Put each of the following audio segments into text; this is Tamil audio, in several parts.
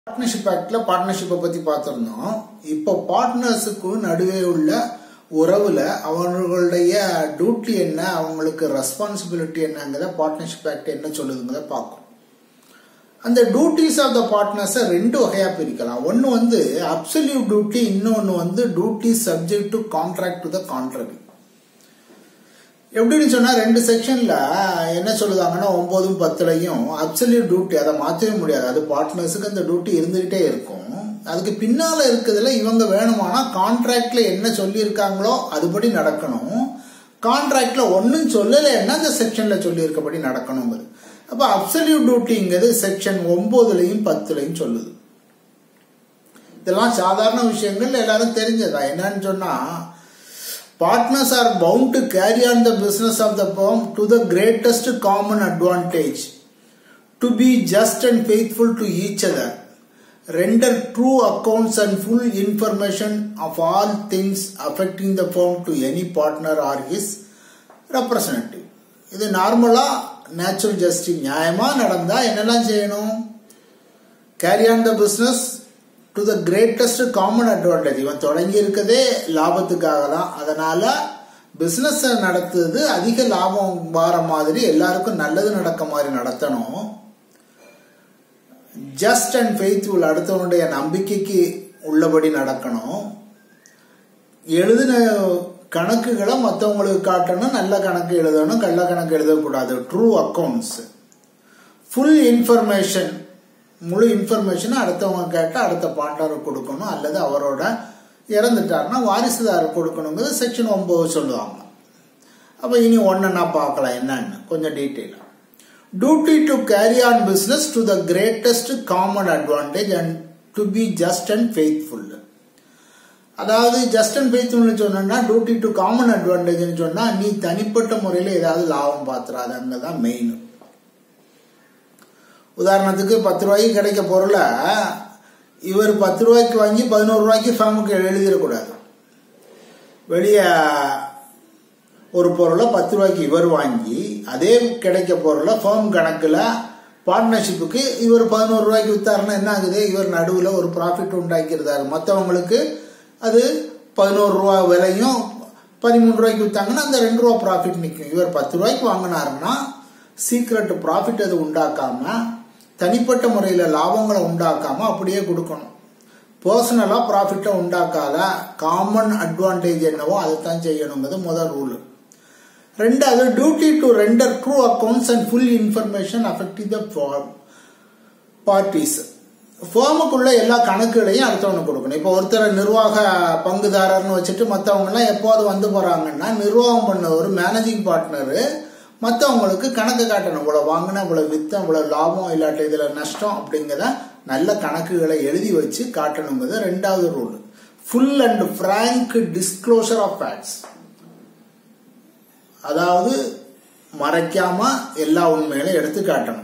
பார்ட்னர்ஷிப் ஆக்ட்ல பார்ட்னர்ஷிப்பை பத்தி பார்த்திருந்தோம். இப்போ பார்ட்னர்ஸுக்கு நடுவே உள்ள உறவுல அவங்களுடைய டியூட்டி என்ன, அவங்களுக்கு ரெஸ்பான்சிபிலிட்டி என்னங்கிறத பார்ட்னர்ஷிப் ஆக்ட் என்ன சொல்லுதுங்கிறத பார்க்கும். அந்த டியூட்டிஸ் ஆஃப் த பார்ட்னர்ஸை ரெண்டு வகையா பிரிக்கலாம். ஒன்னு அப்சல்யூட் டியூட்டி, இன்னொன்னு duty subject to contract to the contrary. எப்படின்னு சொன்னா ரெண்டு செக்ஷன்ல என்ன சொல்லுதாங்கன்னா 9, 10லையும் அப்சல்யூட் டியூட்டி அதை மாற்றவே முடியாது. அது பார்ட்னர்ஸுக்கு அந்த டியூட்டி இருந்துகிட்டே இருக்கும். அதுக்கு பின்னால இருக்குதுல இவங்க வேணுமானா கான்ட்ராக்ட்ல என்ன சொல்லி இருக்காங்களோ அதுபடி நடக்கணும். கான்ட்ராக்ட்ல ஒன்னும் சொல்லலைன்னா அந்த செக்ஷன்ல சொல்லி இருக்கபடி நடக்கணும். அப்ப அப்சல்யூட் டியூட்டிங்கிறது செக்ஷன் 9லையும் 10லையும் சொல்லுது. இதெல்லாம் சாதாரண விஷயங்கள் எல்லாரும் தெரிஞ்சதா. என்னன்னு சொன்னா partners are bound to carry on the business of the firm to the greatest common advantage, to be just and faithful to each other, render true accounts and full information of all things affecting the firm to any partner or his representative. இது நார்மலா நேச்சுரல் ஜஸ்டிஸ் நியாயமா நடந்தா என்னெல்லாம் செய்யணும்? Carry on the business to the greatest common advantage. இவன் தொடங்கி இருக்கதே லாபத்துக்காக தான். அதனால பிசினஸ் நடத்துறது அதிக லாபம் வர மாதிரி, எல்லாருக்கும் நல்லது நடக்க மாதிரி நடத்தணும். ஜஸ்ட் அண்ட் ஃபெய்த்ஃபுல், அடுத்தவனுடைய நம்பிக்கைக்கு உள்ளபடி நடக்கணும். எழுதின கணக்குகளை மற்றவங்களுக்கு காட்டணும். நல்ல கணக்கு எழுதணும், கள்ள கணக்கு எழுதக்கூடாது. ட்ரூ அக்கௌண்ட்ஸ், ஃபுல் இன்ஃபர்மேஷன், முழு இன்ஃபர்மேஷன் அடுத்தவங்க கேட்ட அடுத்த பார்ட்னருக்கு கொடுக்கணும், அல்லது அவரோட இறந்துட்டாருன்னா வாரிசுதாருக்கு கொடுக்கணுங்கிறது செக்ஷன் 9 சொல்லுவாங்க. அப்ப இனி ஒன்னா பார்க்கலாம் என்னன்னு கொஞ்சம் டீட்டெயிலா. Duty to carry on business to the greatest common advantage and to be just and faithful. அதாவது ஜஸ்ட் அண்ட் ஃபெய்த்ஃபுல்னு சொன்னா டியூட்டி டு காமன் அட்வான்டேஜ்னு சொன்னா நீ தனிப்பட்ட முறையில் ஏதாவது லாபம் பார்த்துறாது, அங்கதான் மெயின். உதாரணத்துக்கு 10 ரூபாய்க்கு கிடைக்க பொருளை இவர் 10 ரூபாய்க்கு வாங்கி 11 ரூபாய்க்கு ஃபார்முக்கு எழுதிடக்கூடாது. வெளியே ஒரு பொருளை 10 ரூபாய்க்கு இவர் வாங்கி அதே கிடைக்க பொருளை ஃபார்ம் கணக்குல பார்ட்னர்ஷிப்புக்கு இவர் 11 ரூபாய்க்கு வித்தாருன்னா என்ன ஆகுது? இவர் நடுவில் ஒரு ப்ராஃபிட் உண்டாக்கியிருந்தாரு. மற்றவங்களுக்கு அது 11 ரூபா விலையும் 13 ரூபாய்க்கு வித்தாங்கன்னா அந்த 2 ரூபா ப்ராஃபிட் நிற்கும். இவர் 10 ரூபாய்க்கு வாங்கினாருன்னா சீக்ரெட் ப்ராஃபிட் அது உண்டாக்காம, தனிப்பட்ட முறையில் லாபங்களை உண்டாக்காம அப்படியே கொடுக்கணும். பர்சனலா ப்ராஃபிட்டை உண்டாக்காத காமன் அட்வான்டேஜ் என்னவோ அதைத்தான் செய்யணுங்கிறது முதல் ரூல். ரெண்டாவது, duty to render true accounts and full information affecting the parties. ஃபார்முக்குள்ள எல்லா கணக்குகளையும் அடுத்தவனுக்கு கொடுக்கணும். இப்போ ஒருத்தர் நிர்வாக பங்குதாரர்னு வச்சுட்டு மற்றவங்க எல்லாம் எப்போது வந்து போறாங்கன்னா நிர்வாகம் பண்ண ஒரு மேனேஜிங் பார்ட்னரு மற்றவங்களுக்கு கணக்கு காட்டணும். இவ்வளவு வாங்கினா இவ்வளவு வித்தம், இவ்வளவு லாபம், இல்லாட்டி இதுல நஷ்டம் அப்படிங்கிற நல்ல கணக்குகளை எழுதி வச்சு காட்டணுங்கிறது ரெண்டாவது rule. Full and frank disclosure of facts, அதாவது மறைக்காம எல்லா உண்மைகளையும் எடுத்து காட்டணும்.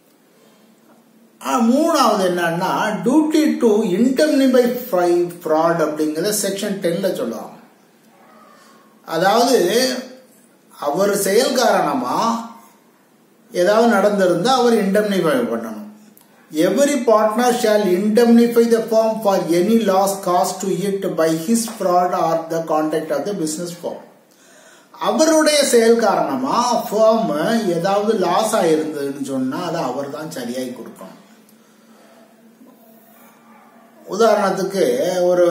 மூணாவது என்னன்னா டியூட்டி டு இன்டெம்னிஃபை ஃப்ராட் அப்படிங்கறத செக்ஷன் 10ல சொல்லுவாங்க. அதாவது அவர் செயல் காரணமா ஏதாவது நடந்திருந்தா அவர் இன்டெம்னிஃபை பண்ணணும். Every partner shall indemnify the firm for any loss cost to it by his fraud or the conduct of the business firm. அவருடைய செயல் காரணமா ஃபார்ம் ஏதாவது லாஸ் ஆயிருந்ததுன்னு சொன்னா அதை அவர் தான் சரியாகி கொடுக்கணும். உதாரணத்துக்கு ஒரு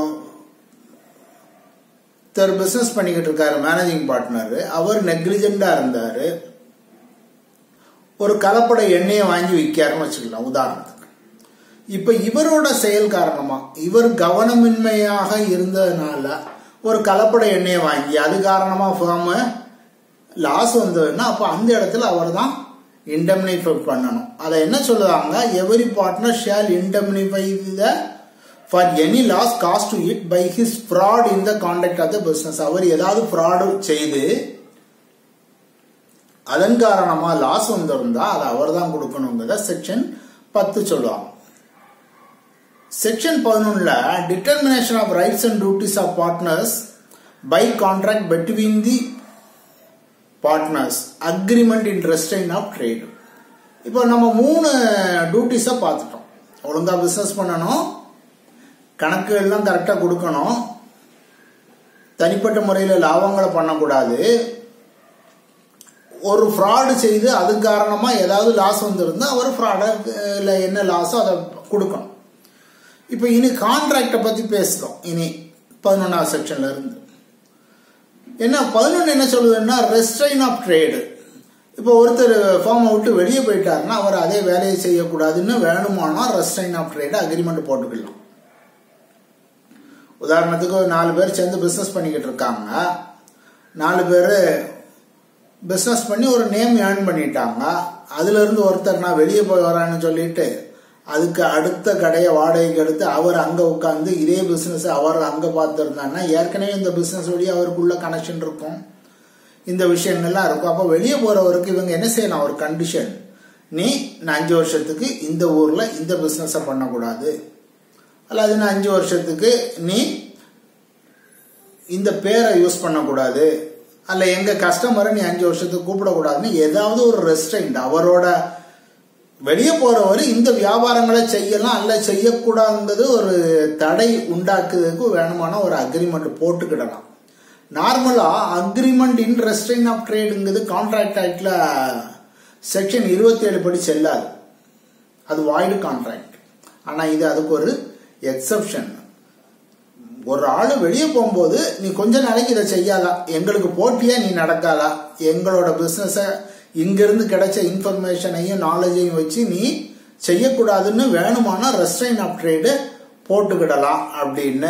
பிசினஸ் பண்ணிக்கிட்டு இருக்காரு மேனேஜிங் பார்ட்னர், அவர் நெக்லிஜென்டா இருந்தாரு, ஒரு கலப்பட எண்ணெயை வாங்கி விற்காருன்னு வச்சுக்கலாம் உதாரணத்துக்கு. இப்ப இவரோட செயல் காரணமா, இவர் கவனமின்மையாக இருந்ததுனால ஒரு கலப்பட எண்ணெயை வாங்கி அது காரணமா ஃபார்ம் லாஸ் வந்ததுன்னா அப்ப அந்த இடத்துல அவர் தான் இன்டெம்னிஃபை பண்ணணும். அதை என்ன சொல்லுவாங்க? Every partner shall indemnify the for any loss caused to it by his fraud in the conduct of the business. அவர் ஏதாவது fraud செய்து அதன் காரணமா லாஸ் வந்திருந்தா அதை அவர் தான் கொடுக்கணுங்கிறத செக்ஷன் 10 சொல்லுவாங்க. செக்ஷன் 11ல determination of rights and duties of partners by contract between the partners, agreement in restraint of trade. இப்போ நம்ம 3 டியூட்டிஸை பார்த்துட்டோம். ஒழுங்கா பிசினஸ் பண்ணணும், கணக்கு எல்லாம் கரெக்டா கொடுக்கணும், தனிப்பட்ட முறையில் லாபங்களை பண்ணக்கூடாது. ஒரு ஃப்ராடு செய்து அது காரணமா ஏதாவது லாஸ் வந்திருந்தா அவர் ஃப்ராடில் என்ன லாஸோ அதை கொடுக்கணும். இப்போ இனி கான்ட்ராக்டை பத்தி பேசுறோம். இனி 11வது செக்ஷன்ல இருந்து என்ன 11 என்ன சொல்லுதுன்னா ரெஸ்ட்ரைன் ஆஃப் ட்ரேடு. இப்போ ஒருத்தர் ஃபார்மை விட்டு வெளியே போயிட்டாருன்னா அவர் அதே வேலையை செய்யக்கூடாதுன்னு வேணுமானா ரெஸ்ட்ரைன் ஆஃப் ட்ரேடு அக்ரிமெண்ட் போட்டுக்கலாம். உதாரணத்துக்கு 4 பேர் சேர்ந்து பிசினஸ் பண்ணிக்கிட்டு இருக்காங்க. 4 பேர் பிசினஸ் பண்ணி ஒரு நேம் ஏர்ன் பண்ணிட்டாங்க. அதுல இருந்து ஒருத்தர் நான் வெளியே போய் வரான்னு சொல்லிட்டு அதுக்கு அடுத்த கடையை வாடகைக்கு எடுத்து அவர் அங்க உட்காந்து இதே பிசினஸ் அவர் அங்க பார்த்துருந்தாங்கன்னா ஏற்கனவே இந்த பிசினஸ் வழியா அவருக்குள்ள கனெக்ஷன் இருக்கும், இந்த விஷயங்கள்லாம் இருக்கும். அப்போ வெளியே போறவருக்கு இவங்க என்ன செய்யலாம், ஒரு கண்டிஷன், நீ 5 வருஷத்துக்கு இந்த ஊர்ல இந்த பிசினஸ பண்ணக்கூடாது, அல்லது 5 வருஷத்துக்கு நீ இந்த பேரை யூஸ் பண்ணக்கூடாது, அல்ல எங்க கஸ்டமரை நீ 5 வருஷத்துக்கு கூப்பிடக்கூடாதுன்னு ஏதாவது ஒரு ரெஸ்ட்ரைண்ட் அவரோட வெளியே போறவர் இந்த வியாபாரங்களை செய்யலாம் அல்ல செய்யக்கூடாதுங்கிறது ஒரு தடை உண்டாக்குறதுக்கு வேணுமான ஒரு அக்ரிமெண்ட் போட்டுக்கிடலாம். நார்மலா அக்ரிமெண்ட் இன் ரெஸ்ட்ரைன் ஆஃப் ட்ரேடுங்கிறது கான்ட்ராக்ட் ஆக்ட்ல செக்ஷன் 27 படி செல்லாது, அது வாய்டு கான்ட்ராக்ட். ஆனா இது அதுக்கு ஒரு எக்ஸப்ஷன். ஒரு ஆளு வெளியே போகும்போது நீ கொஞ்ச நாளைக்கு இதை செய்யாதா, எங்களுக்கு போட்டியா நீ நடக்காதா, எங்களோட பிசினஸ இங்கிருந்து கிடைச்ச இன்ஃபர்மேஷனையும் நாலேஜையும் வச்சு நீ செய்யக்கூடாதுன்னு வேணுமானா ரெஸ்ட்ரைன் ஆஃப் ட்ரேடு போட்டுக்கிடலாம் அப்படின்னு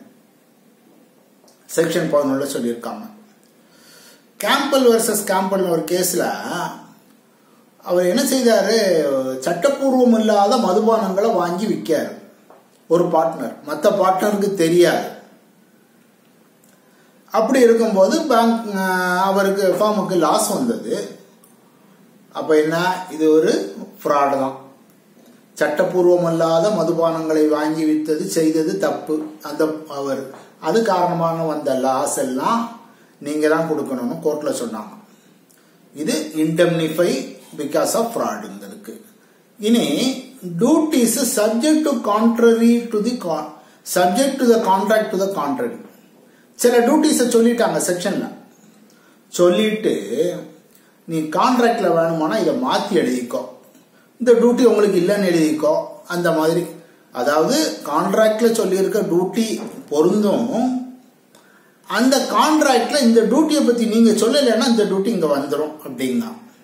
செக்ஷன் 11 சொல்லியிருக்காங்க. கேம்பல் வர்சஸ் கேம்பல் ஒரு கேஸ்ல அவர் என்ன செய்தாரு, சட்டப்பூர்வம் இல்லாத மதுபானங்களை வாங்கி விற்காரு ஒரு பார்ட்னர், மற்ற பார்ட்னருக்கு தெரியாது. அப்படி இருக்கும்போது பேங்க் அவருக்கு ஃபார்முக்கு லாஸ் வந்தது. அப்ப என்ன, இது ஒரு ஃப்ராடு தான். சட்டப்பூர்வம் அல்லாத மதுபானங்களை வாங்கி வித்தது செய்தது தப்பு. அந்த அவர் அது காரணமாக வந்த லாஸ் எல்லாம் நீங்க தான் கொடுக்கணும்னு கோர்ட்ல சொன்னாங்க. இது இன்டெம்னிஃபை பிகாஸ் ஆஃப் ஃப்ராடுங்கிறதுக்கு. இனி duties subject to contrary to the subject to the contract to the contrary. சில டியூட்டிஸை சொல்லிட்டாங்க செக்ஷன்ல. சொல்லிட்டு நீ கான்ட்ராக்ட்ல வேணுமானா இதை மாத்தி எழுதிக்கோ, இந்த டியூட்டி உங்களுக்கு இல்லைன்னு எழுதிக்கோ, அந்த மாதிரி. அதாவது கான்ட்ராக்ட்ல சொல்லியிருக்க டியூட்டி பொருந்தும், அந்த கான்ட்ராக்ட்ல இந்த டியூட்டியை பத்தி நீங்க சொல்லலைன்னா இந்த டியூட்டி இங்க வந்துடும் அப்படிங்க.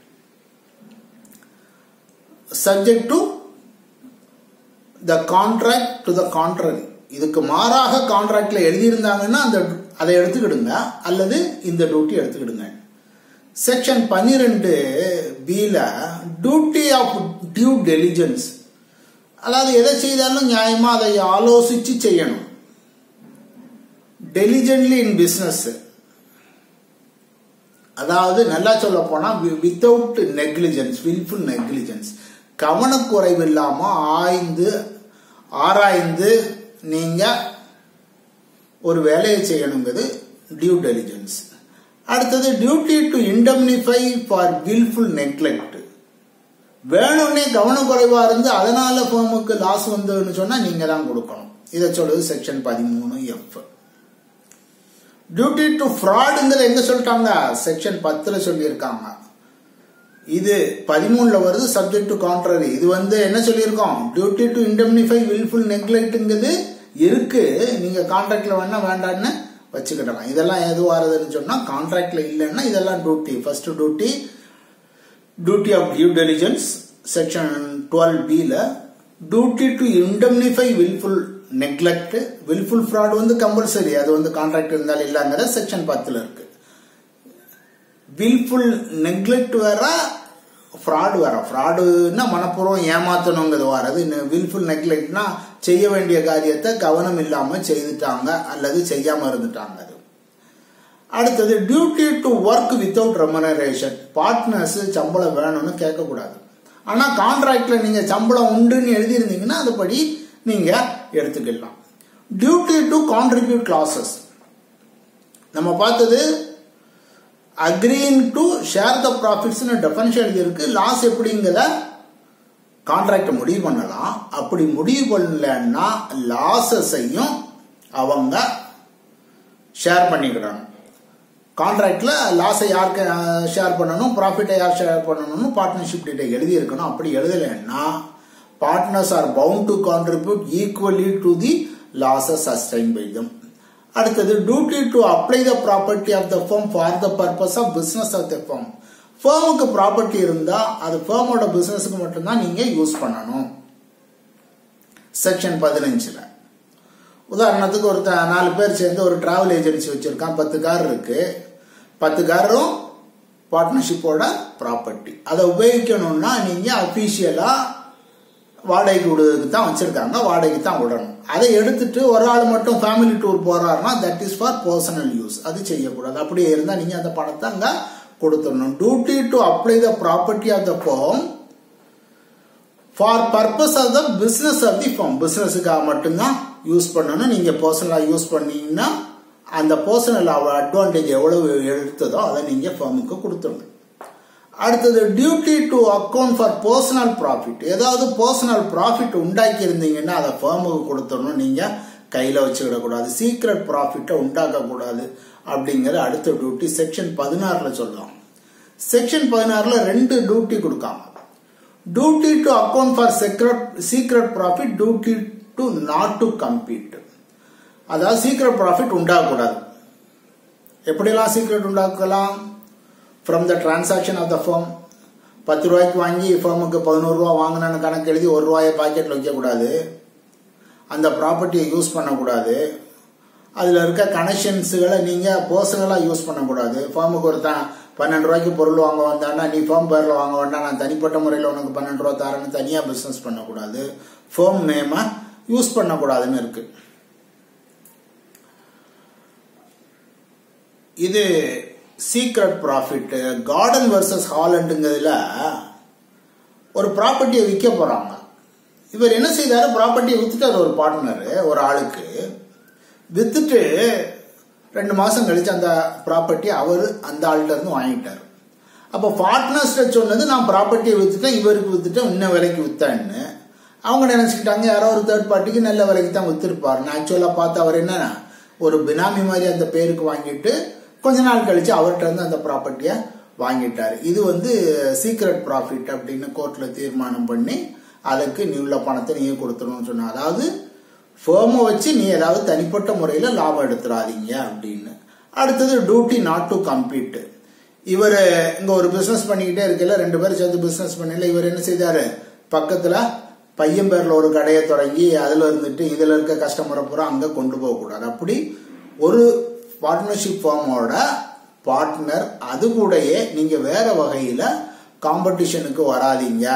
Subject to the contract to the contrary. இதுக்கு மாறாக கான்ட்ராக்ட்ல எழுதியிருந்தாங்கன்னா அதை எடுத்துக்கிடுங்க, அல்லது இந்த டியூட்டி எடுத்துக்கிடுங்க. Section 12B duty of due diligence, அதாவது எதை செய்தாலும் நியாயமா அதை ஆலோசிச்சு செய்யணும். டெலிஜென்ட்லி இன் பிசினஸ், அதாவது நல்லா சொல்ல போனா வித்தவுட் நெக்லிஜென்ஸ், வில்ஃபுல் நெக்லிஜென்ஸ், கவனக்குறைவு இல்லாம ஆராய்ந்து நீங்க ஒரு வேலையை செய்யணுங்கிறது டியூ டெலிஜென்ஸ். அடுத்தது duty to indemnify for wilful neglect. வேணும்னே கவனக்குறைவா இருந்து அதனால ஃபார்முக்கு லாஸ் வந்ததுன்னு சொன்னா நீங்க தான் கொடுக்கணும். இதை சொல்லுது செக்ஷன் 13F. டியூட்டி டு ஃப்ராடுங்கிறது எங்க சொல்லிட்டாங்க, செக்ஷன் 10 சொல்லியிருக்காங்க. இது 13 வருது, சப்ஜெக்ட் டு கான்ட்ரரி. இது என்ன சொல்லியிருக்கோம், டியூட்டி டு இண்டெம்னிஃபை வில்ஃபுல் நெக்லெக்ட்ங்கிறது இருக்கு, நீங்க கான்ட்ராக்ட்ல வேணா வேண்டான்னு வச்சுக்கிடலாம். இதெல்லாம் எது வருதுன்னு சொன்னா கான்ட்ராக்ட்ல இல்லைன்னா இதெல்லாம் duty. First duty of due diligence section 12B duty to indemnify wilful neglect. Wilful fraud compulsory, அது கான்ட்ராக்ட் இருந்தாலும் இல்லங்கிற செக்ஷன் 10 இருக்கு. வில்ஃபுல் நெக்லெக்ட் வேற, ஃப்ராடு வேற. ஃப்ராடுன்னா மனப்பூர்வம் ஏமாத்தணுங்கிறது வர்றது. வில்ஃபுல் நெக்லெக்ட்னா செய்ய வேண்டிய காரியத்தை கவனம் இல்லாம செய்துட்டாங்க அல்லது செய்யாம இருந்துட்டாங்க. அடுத்தது duty to work without remuneration. Partners சம்பளம் வேணும்னு கேட்கக்கூடாது. ஆனா கான்ட்ராக்ட்ல நீங்க சம்பளம் உண்டுன்னு எழுதியிருந்தீங்கன்னா அதுபடி நீங்க எடுத்துக்கலாம். டியூட்டி டு கான்ட்ரிபியூட் லாசஸ், நம்ம பார்த்தது agreeing to share the profits definition எழுதியிருக்கு. லாஸ் எப்படிங்கிறத 13B ல 13A ல சொல்லியிருக்காங்க. 13B ல டியூட்டி டு கான்ட்ராக்ட் முடிவு பண்ணலாம். அப்படி முடிவு பண்ணலன்னா லாஸஸையும் அவங்க ஷேர் பண்ணிக்கிடணும். கான்ட்ராக்ட்ல லாஸை யாருக்கு ஷேர் பண்ணணும், ப்ராஃபிட்டை யார் ஷேர் பண்ணணும்னு பார்ட்னர்ஷிப் டீட்டை எழுதி இருக்கணும். அப்படி எழுதலைன்னா partners are bound to contribute equally to the losses sustained by them. அடுத்தது duty to apply the property of the firm for the purpose of business of the firm. ஃபர்முக்கு ப்ராப்பர்ட்டி இருந்தா அது ஃபர்மோட பிசினஸுக்கு மட்டும்தான் நீங்க யூஸ் பண்ணணும். செக்ஷன் 15ல உதாரணத்துக்கு ஒரு 4 பேர் சேர்ந்து ஒரு டிராவல் ஏஜென்சி வச்சிருக்கான். 10 கார் இருக்கு. 10 காரும் பார்ட்னர்ஷிப்போட ப்ராப்பர்ட்டி. அதை உபயோகிக்கணும்னா நீங்க அபிஷியலா வாடகைக்கு விடுறதுக்கு தான் வச்சிருக்காங்க, வாடகைக்கு தான் விடணும். அதை எடுத்துட்டு ஒரு ஆள் மட்டும் ஃபேமிலி டூர் போறாருன்னா that is for personal use. அது செய்யக்கூடாது. அப்படியே இருந்தா நீங்க அந்த பணத்தை அங்க கொடுத்துடணும். Duty to apply the property of the firm for purpose of the business of the firm. பிசினஸுக்காக மட்டும்தான் யூஸ் பண்ணணும். நீங்க பர்சனலா யூஸ் பண்ணீங்கன்னா அந்த பர்சனல் அட்வான்டேஜ் எவ்வளவு எடுத்ததோ அதை நீங்க ஃபர்முக்கு கொடுத்துடணும். அடுத்தது duty to account for personal profit. ஏதாவது பர்சனல் ப்ராஃபிட் உண்டாக்கி இருந்தீங்கன்னா அதை ஃபர்முக்கு கொடுத்துடணும். நீங்க கையில வச்சுக்கிடக்கூடாது. சீக்ரெட் ப்ராஃபிட்டை உண்டாக்க கூடாது அப்படிங்கிற அடுத்த டியூட்டி செக்ஷன் 16ல சொல்லலாம். செக்ஷன் 16ல 2 டியூட்டி கொடுக்காம, duty to account for secret profit, duty to not to compete. அதாவது சீக்ரெட் ப்ராஃபிட் உண்டாகக்கூடாது. எப்படிலாம் சீக்ரெட் உண்டாக்கலாம்? From the transaction of the firm. 10 ரூபாய்க்கு வாங்கி ஃபர்முக்கு 11 ரூபா வாங்கினான்னு கணக்கு எழுதி 1 ரூபாயை பாக்கெட்ல வைக்கக்கூடாது. அந்த ப்ராப்பர்ட்டியை யூஸ் பண்ணக்கூடாது. அதுல இருக்க கனெக்ஷன்ஸுகளை நீங்க பர்சனலா யூஸ் பண்ணக்கூடாது. ஃபர்முக்கு ஒருத்தன் 12 ரூபாய்க்கு பொருள் வாங்க வந்தான்னா நீ ஃபர்ம் பேர்ல வாங்க வேண்டாம், நான் தனிப்பட்ட முறையில் உனக்கு 12 ரூபா தரேன்னு தனியா பிசினஸ் பண்ணக்கூடாது. ஃபர்ம் நேம யூஸ் பண்ணக்கூடாதுன்னு இருக்கு. இது சீக்ரெட் ப்ராஃபிட். கார்டன் வர்சஸ் ஹாலண்டுங்கிறதுல ஒரு ப்ராப்பர்ட்டியை விற்க போறாங்க. இவர் என்ன செய்தாரு? ப்ராப்பர்ட்டியை வித்துட்டாரு. ஒரு பார்ட்னர் ஒரு ஆளுக்கு வித்துட்டு 2 மாசம் கழிச்சு அந்த ப்ராப்பர்ட்டி அவர் அந்த ஆள்கிட்ட இருந்து வாங்கிட்டாரு. அப்ப பார்ட்னர்ஸ் சொன்னது நான் ப்ராப்பர்ட்டியை வித்துட்டேன், இவருக்கு வித்துட்டேன், இன்ன விலைக்கு வித்தேன்னு. அவங்க நினைச்சுக்கிட்டாங்க யாரோ ஒரு தேர்ட் பார்ட்டிக்கு நல்ல விலைக்கு தான் வித்துருப்பாரு. ஆக்சுவலா பார்த்து அவர் என்ன ஒரு பினாமி மாதிரி அந்த பேருக்கு வாங்கிட்டு கொஞ்ச நாள் கழிச்சு அவர்கிட்ட இருந்து அந்த ப்ராப்பர்ட்டிய வாங்கிட்டாரு. இது சீக்ரெட் ப்ராஃபிட் அப்படின்னு கோர்ட்ல தீர்மானம் பண்ணி அதுக்கு நீ உள்ள பணத்தை நீங்க கொடுத்துடணும்னு சொன்ன. அதாவது ஃபர்மை வச்சு நீ ஏதாவது தனிப்பட்ட முறையில லாபம் எடுத்துடாதீங்க அப்படின்னு. அடுத்தது டியூட்டி நாட் டு கம்பீட். இவர் இங்க ஒரு பிசினஸ் பண்ணிக்கிட்டே இருக்கல, 2 பேரும் சேர்ந்து பிசினஸ் பண்ணல. இவர் என்ன செய்தாரு? பக்கத்துல பையன் பேர்ல ஒரு கடையை தொடங்கி அதுல இருந்துட்டு இதுல இருக்க கஸ்டமரை பூரா அங்க கொண்டு போக கூடாது. அப்படி ஒரு பார்ட்னர்ஷிப் ஃபார்மோட பார்ட்னர் அது கூடயே நீங்க வேற வகையில காம்படிஷனுக்கு வராதீங்க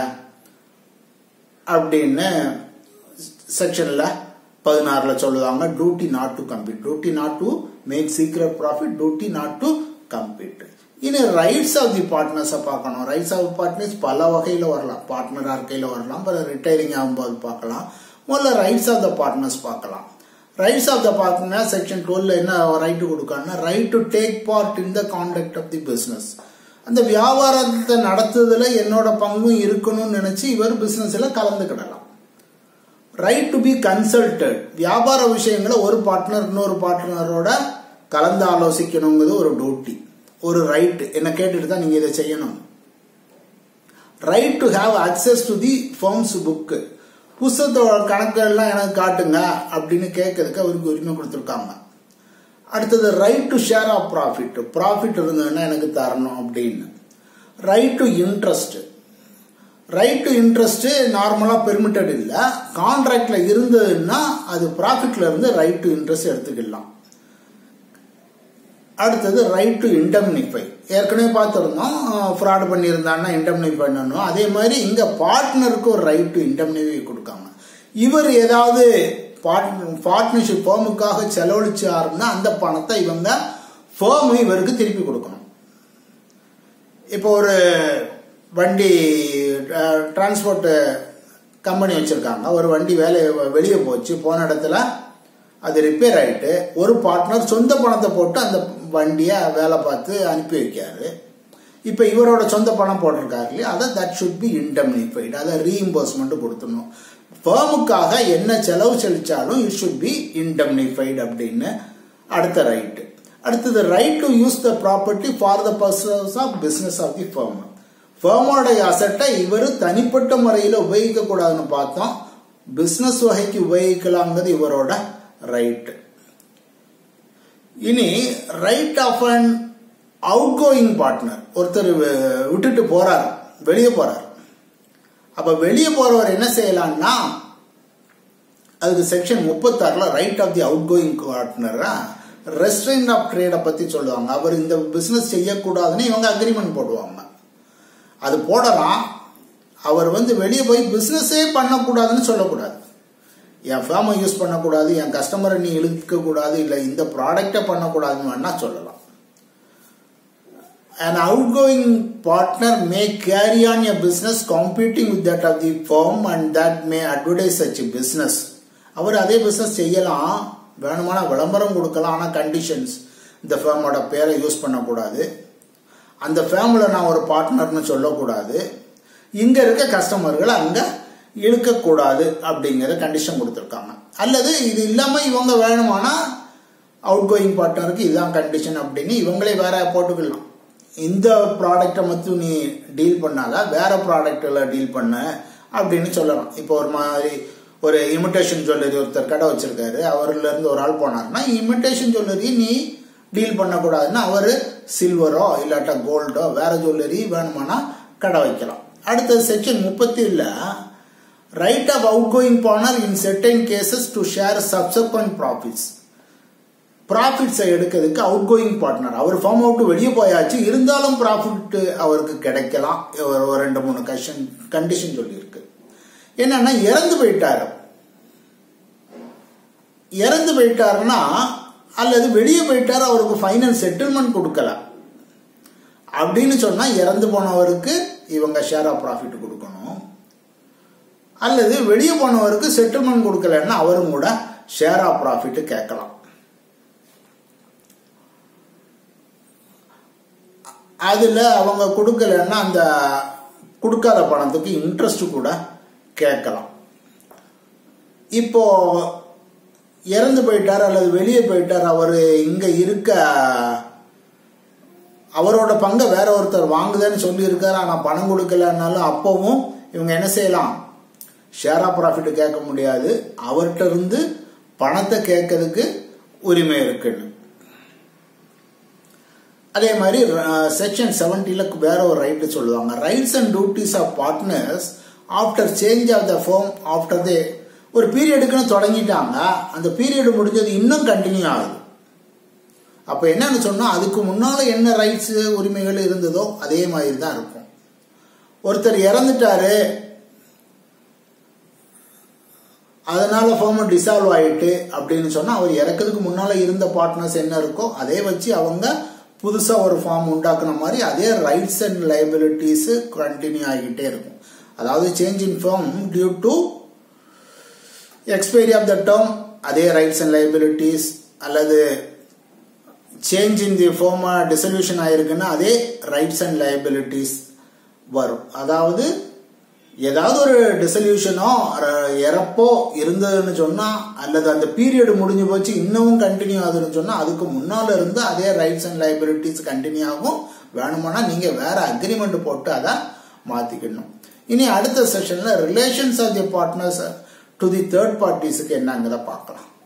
அப்படின்னு செக்ஷன்ல 16ல சொல்லுவாங்க. Duty not to compete, duty not to make secret profit, duty not to compete. இனி ரைட்ஸ் ஆஃப் தி பார்ட்னர்ஸ் பார்க்கணும். ரைட்ஸ் ஆஃப் பார்ட்னர்ஸ் பல வகையில வரலாம். பார்ட்னர் இருக்கையில வரலாம், ரிட்டையரிங் ஆகும்போது பார்க்கலாம். முதல்ல ரைட்ஸ் ஆஃப் த பார்ட்னர்ஸ் பார்க்கலாம். Rights of the partner section 12ல என்ன ரைட் கொடுக்காங்கன்னா, right to take part in the conduct of the business. அந்த வியாபாரத்தை நடத்துறதுல என்னோட பங்கும் இருக்கணும்னு நினைச்சு இவர் பிசினஸ்ல கலந்துக்கிடலாம். Right to be consulted. வியாபார விஷயங்களை ஒரு பார்ட்னர் இன்னொரு பார்ட்னரோட கலந்து ஆலோசிக்கணுங்கிறது ஒரு டியூட்டி, ஒரு ரைட். என்ன கேட்டுட்டு தான் நீங்க இதை செய்யணும். Right to have access to the firm's book. புத்தகத்தோட கணக்கெல்லாம் எனக்கு காட்டுங்க அப்படின்னு கேட்கறதுக்கு அவருக்கு உரிமை கொடுத்துருக்காங்க. அடுத்தது right to share of profit. Profit இருந்ததுன்னா எனக்கு தரணும் அப்படின்னு. Right to interest. Right to interest நார்மலா பெர்மிட்டட் இல்ல, கான்ட்ராக்ட்ல இருந்ததுன்னா அது ப்ராஃபிட்ல இருந்து ரைட் டு இன்ட்ரெஸ்ட் எடுத்துக்கலாம். அடுத்தது ரைட் டு இன்டம்னிஃபை. ஏற்கனவே பார்த்துருந்தோம், ஃப்ராட் பண்ணியிருந்தான்னா இன்டம்னிஃபை பண்ணணும். அதே மாதிரி இங்க பார்ட்னருக்கு ஒரு ரைட் டு இன்டம்னிஃபை கொடுக்காங்க. இவர் ஏதாவது பார்ட்னர்ஷிப் ஃபர்முக்காக செலவழிச்சாருன்னா அந்த பணத்தை இவங்க ஃபர்ம் இவருக்கு திருப்பி கொடுக்கணும். இப்போ ஒரு வண்டி டிரான்ஸ்போர்ட் கம்பெனி வச்சிருக்காங்க. ஒரு வண்டி வெளியே போச்சு, போன இடத்துல அது ரிப்பேர் ஆயிட்டு ஒரு பார்ட்னர் சொந்த பணத்தை போட்டு அந்த வண்டியை வேலை பார்த்து அனுப்பி வைக்காரு. இப்போ இவரோட சொந்த பணம் போட்டிருக்காரு இல்லையா, அதை தட் ஷுட் பி இன்டெம்னிஃபைடு, அதை ரீஇம்பர்ஸ்மெண்ட் கொடுத்துடணும். ஃபேமுக்காக என்ன செலவு செலுத்தாலும் இட் ஷுட் பி இன்டெம்னிஃபைடு அப்படின்னு அடுத்த ரைட்டு. அடுத்தது right to use the property for the purpose of business of the firm. ஃபேமோடைய அசட்டை இவர் தனிப்பட்ட முறையில் உபயோகிக்க கூடாதுன்னு பார்த்தோம், பிஸ்னஸ் வகைக்கு உபயோகிக்கலாங்கிறது இவரோட ரைட்டு. இனி right of an outgoing partner, ஒருத்தர் விட்டுட்டு போறார், வெளியே போறார். அப்ப வெளியே போறவர் என்ன செய்யலாம்னா, அதுக்கு செக்ஷன் 36ல right of the outgoing partner restrict of trade பத்தி சொல்லுவாங்க. அவர் இந்த பிசினஸ் செய்யக்கூடாதுன்னு இவங்க அக்ரிமெண்ட் போடுவாங்க. அது போடலாம். அவர் வெளியே போய் பிசினஸே பண்ணக்கூடாதுன்னு சொல்லக்கூடாது. என் ஃபேமை யூஸ் பண்ணக்கூடாது, என் கஸ்டமரை நீ இழுக்க கூடாது, இல்லை இந்த ப்ராடக்டை பண்ணக்கூடாதுன்னு வேணா சொல்லலாம். An outgoing partner may carry on a business competing with that of the firm and that may advertise such a business. அவர் அதே பிசினஸ் செய்யலாம், வேணுமான விளம்பரம் கொடுக்கலாம். ஆனால் கண்டிஷன்ஸ், இந்த ஃபேமோட பேரை யூஸ் பண்ணக்கூடாது, அந்த ஃபேமில் நான் ஒரு பார்ட்னர்னு சொல்லக்கூடாது, இங்க இருக்க கஸ்டமர்கள் அங்க இழுக்கக்கூடாது அப்படிங்கிற கண்டிஷன் கொடுத்துருக்காங்க. அல்லது இது இல்லாம இவங்க வேணுமானா அவுட் கோயிங் பார்ட்னருக்கு இதுதான் கண்டிஷன் அப்படின்னு இவங்களே வேற போட்டுக்கலாம். இந்த ப்ராடக்டை மட்டும் நீ டீல் பண்ணாத, வேற ப்ராடக்ட்ல டீல் பண்ண அப்படின்னு சொல்லலாம். இப்போ ஒரு மாதிரி ஒரு இமிட்டேஷன் ஜுவல்லரி ஒருத்தர் கடை வச்சிருக்காரு, அவர்ல இருந்து ஒரு ஆள் போனாருன்னா இமிட்டேஷன் ஜுவல்லரி நீ டீல் பண்ணக்கூடாதுன்னா அவரு சில்வரோ இல்லாட்டா கோல்டோ வேற ஜுவல்லரி வேணுமானா கடை வைக்கலாம். அடுத்தது செக்ஷன் 30ல right of outgoing partner in certain cases to share subsequent profits. ப்ராஃபிட்ஸை எடுக்கிறதுக்கு அவுட் கோயிங் பார்ட்னர், அவர் ஃபார்ம் அவுட் வெளியே போயாச்சு, இருந்தாலும் ப்ராஃபிட் அவருக்கு கிடைக்கலாம். ஒரு 2-3 கண்டிஷன் சொல்லியிருக்கு. என்னன்னா இறந்து போயிட்டாருன்னா அல்லது வெளியே போயிட்டாரு, அவருக்கு ஃபைனல் செட்டில்மெண்ட் கொடுக்கல அப்படின்னு சொன்னா இறந்து போனவருக்கு இவங்க ஷேர் ஆஃப் ப்ராஃபிட் கொடுக்கணும். அல்லது வெளியே போனவருக்கு செட்டில்மெண்ட் கொடுக்கலன்னா அவரும் கூட ஷேர் ஆஃப் ப்ராஃபிட் கேட்கலாம். அதுல அவங்க கொடுக்கலன்னா அந்த கொடுக்காத பணத்துக்கு இன்ட்ரெஸ்ட் கூட கேட்கலாம். இப்போ இறந்து போயிட்டார் அல்லது வெளியே போயிட்டார், அவர் இங்க இருக்க அவரோட பங்கை வேற ஒருத்தர் வாங்குதேன்னு சொல்லி இருக்காரு, ஆனா பணம் கொடுக்கலன்னாலும் அப்பவும் இவங்க என்ன செய்யலாம், ஷேர் ஆஃப் ப்ராஃபிட் கேட்க முடியாது, அவர்கிட்ட இருந்து பணத்தை கேட்கறதுக்கு உரிமை இருக்குன்னு. அதே மாதிரி செக்ஷன் 70ல வேற ஒரு ரைட் சொல்லுவாங்க, rights and duties of partners after change of the firm after the ஒரு பீரியடுக்குன்னு தொடங்கிட்டாங்க, அந்த பீரியட் முடிஞ்சது இன்னும் கண்டினியூ ஆகுது. அப்ப என்னன்னு சொன்னா அதுக்கு முன்னால என்ன ரைட்ஸ் உரிமைகள் இருந்ததோ அதே மாதிரி தான் இருக்கும். ஒருத்தர் இறந்துட்டாரு, அதனால ஃபார்ம் டிசால்வ் ஆயிட்டு அப்படின்னு சொன்னா அவர் இறக்கிறதுக்கு முன்னால இருந்த பார்ட்னர்ஸ் என்ன இருக்கோ அதே வச்சு அவங்க புதுசா ஒரு ஃபார்ம் உண்டாக்குன மாதிரி அதே ரைட்ஸ் அண்ட் லைபிலிட்டிஸ் கண்டினியூ ஆகிட்டே இருக்கும். அதாவது change in firm due to expiry of the term அதே ரைட்ஸ் அண்ட் லைபிலிட்டிஸ், அல்லது change in the firm dissolution ஆயிருக்குன்னா அதே ரைட்ஸ் அண்ட் லைபிலிட்டிஸ் வரும். அதாவது ஏதாவது ஒரு டிசல்யூஷனோ இறப்போ இருந்ததுன்னு சொன்னா அல்லது அந்த பீரியட் முடிஞ்சு போச்சு இன்னமும் கண்டினியூ ஆகுதுன்னு சொன்னா அதுக்கு முன்னால இருந்து அதே ரைட்ஸ் அண்ட் லைபிலிட்டிஸ் கண்டினியூ ஆகும். வேணுமானா நீங்க வேற அக்ரிமெண்ட் போட்டு அதை மாத்திக்கணும். இனி அடுத்த செஷன்ல relations of the partners to the third பார்ட்டிஸ்க்கு என்னங்கிறத பார்க்கலாம்.